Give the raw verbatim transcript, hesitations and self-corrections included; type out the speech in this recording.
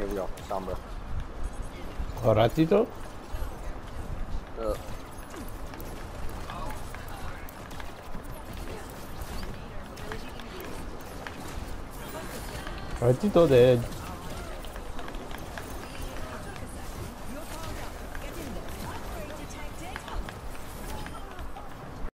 Here we go. Sombra. Oh, ratito? Uh, Ratito dead.